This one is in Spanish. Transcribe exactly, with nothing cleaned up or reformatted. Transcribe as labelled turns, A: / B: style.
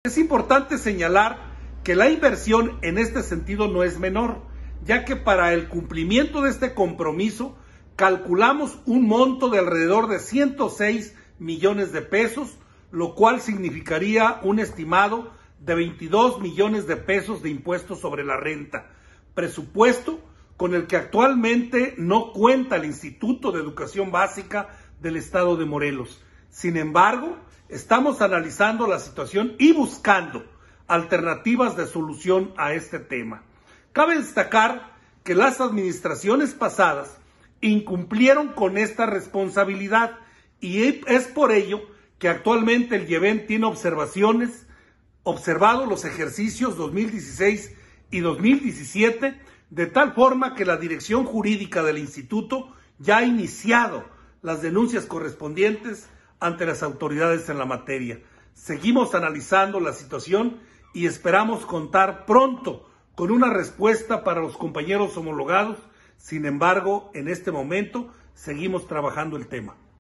A: Es importante señalar que la inversión en este sentido no es menor, ya que para el cumplimiento de este compromiso calculamos un monto de alrededor de ciento seis millones de pesos, lo cual significaría un estimado de veintidós millones de pesos de impuestos sobre la renta, presupuesto con el que actualmente no cuenta el Instituto de Educación Básica del Estado de Morelos. Sin embargo, estamos analizando la situación y buscando alternativas de solución a este tema. Cabe destacar que las administraciones pasadas incumplieron con esta responsabilidad y es por ello que actualmente el IEVEN tiene observaciones, observado los ejercicios dos mil dieciséis y dos mil diecisiete, de tal forma que la dirección jurídica del instituto ya ha iniciado las denuncias correspondientes ante las autoridades en la materia. Seguimos analizando la situación y esperamos contar pronto con una respuesta para los compañeros homologados. Sin embargo, en este momento seguimos trabajando el tema.